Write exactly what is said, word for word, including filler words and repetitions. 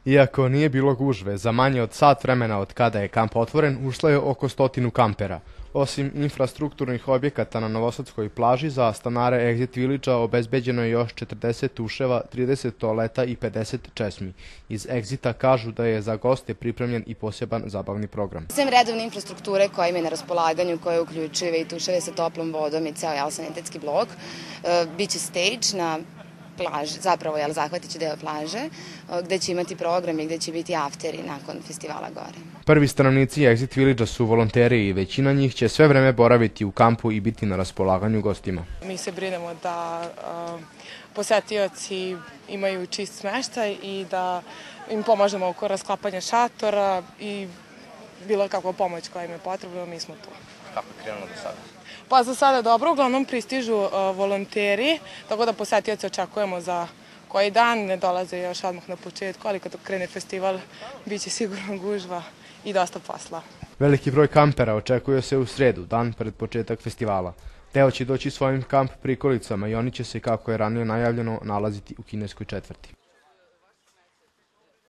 Iako nije bilo gužve, za manje od sat vremena od kada je kamp otvoren, ušlo je oko stotinu kampera. Osim infrastrukturnih objekata na novosadskoj plaži, za stanare Exit Village-a obezbeđeno je još četrdeset tuševa, trideset toaleta i pedeset česmi. Iz Exita kažu da je za goste pripremljen i poseban zabavni program. Sem redovne infrastrukture koja im je na raspolaganju, koje uključuje i tuševe sa toplom vodom i ceo sanitetski blok, biće stage na plaži, zapravo zahvatit će deo plaže, gde će imati program i gde će biti afteri nakon festivala gore. Prvi stanovnici Exit Village-a su volonteri i većina njih će sve vreme boraviti u kampu i biti na raspolaganju gostima. Mi se brinemo da posetioci imaju čist smeštaj i da im pomažemo oko rasklapanja šatora i bilo kakva pomoć koja im je potrebna, mi smo tu. Kako je krenulo do sada? Pa za sada dobro, uglavnom pristižu volonteri, tako da posetioci očekujemo za koji dan, ne dolaze još odmah na početku, ali kad krene festival bit će sigurno gužva i dosta posla. Veliki broj kampera očekuje se u sredu, dan pred početak festivala. Deo će doći svojim kamp prikolicama i oni će se, kako je ranije najavljeno, nalaziti u kineskoj četvrti.